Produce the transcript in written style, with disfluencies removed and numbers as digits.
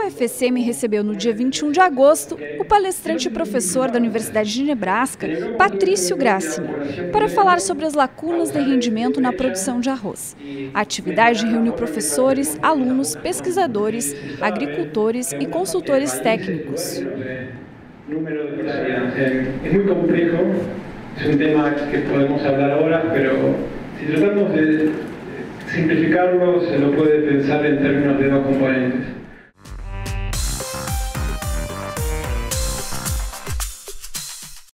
UFSM recebeu no dia 21 de agosto o palestrante e professor da Universidade de Nebraska, Patrício Grassini, para falar sobre as lacunas de rendimento na produção de arroz. A atividade reuniu professores, alunos, pesquisadores, agricultores e consultores técnicos. É muito complexo, é tema que podemos falar horas, mas se tratamos de simplificarlo, se lo puede pensar en términos de dos componentes.